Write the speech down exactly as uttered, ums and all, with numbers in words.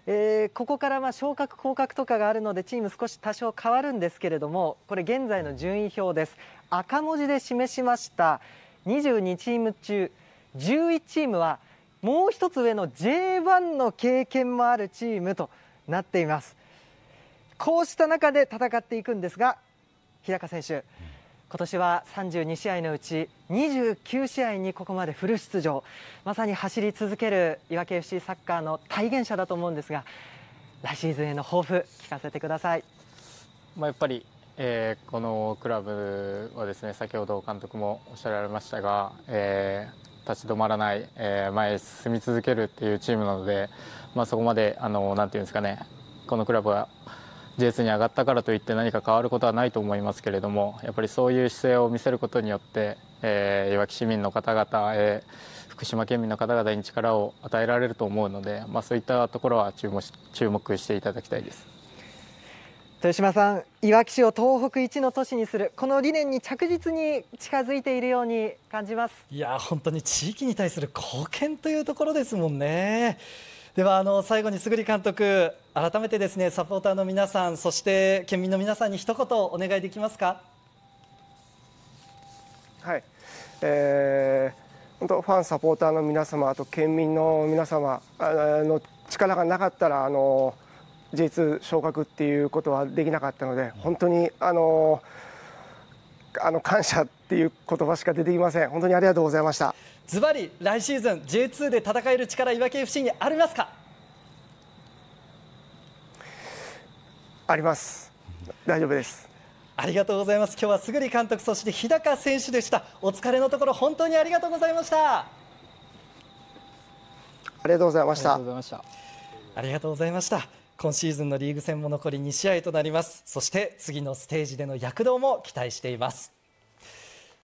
えー、ここからまあ昇格降格とかがあるのでチーム少し多少変わるんですけれども、これ現在の順位表です。赤文字で示しましたにじゅうにチーム中じゅういちチームはもう一つ上の ジェイワン の経験もあるチームとなっています。こうした中で戦っていくんですが、日高選手、今年はさんじゅうにしあいのうちにじゅうきゅうしあいにここまでフル出場、まさに走り続けるいわき エフシー サッカーの体現者だと思うんですが、来シーズンへの抱負聞かせてください。 まあ、やっぱり、えー、このクラブはですね、先ほど監督もおっしゃられましたが、えー、立ち止まらない、えー、前へ進み続けるっていうチームなので、まあ、そこまであのなんていうんですかね、このクラブはジェイツー に上がったからといって何か変わることはないと思いますけれども、やっぱりそういう姿勢を見せることによって、えー、いわき市民の方々、えー、福島県民の方々に力を与えられると思うので、まあ、そういったところは注目し、注目していただきたいです。 豊島さん、いわき市を東北一の都市にする、この理念に着実に近づいているように感じます。 いや本当に地域に対する貢献というところですもんね。ではあの最後に菅監督、改めてですね、サポーターの皆さん、そして県民の皆さんに一言お願いできますか。 はい、えー、本当ファンサポーターの皆様、あと県民の皆様の力がなかったらあの ジェイツー 昇格っていうことはできなかったので、本当にあのあの感謝っていう言葉しか出てきません。本当にありがとうございました。 ズバリ来シーズン ジェイツー で戦える力、いわき エフシー にありますか。 あります。大丈夫です。 ありがとうございます。今日は菅監督、そして日高選手でした。お疲れのところ本当にありがとうございました。 ありがとうございました。 ありがとうございました。ありがとうございました。今シーズンのリーグ戦も残りにしあいとなります。そして次のステージでの躍動も期待しています。